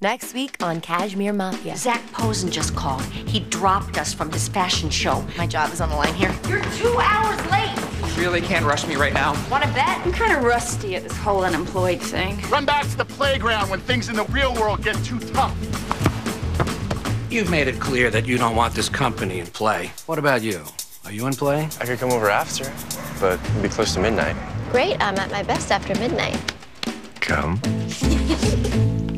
Next week on Cashmere Mafia. Zach Posen just called. He dropped us from his fashion show. My job is on the line here. You're 2 hours late. You really can't rush me right now. Want to bet? I'm kind of rusty at this whole unemployed thing. Run back to the playground when things in the real world get too tough. You've made it clear that you don't want this company in play. What about you? Are you in play? I could come over after, but it'd be close to midnight. Great, I'm at my best after midnight. Come.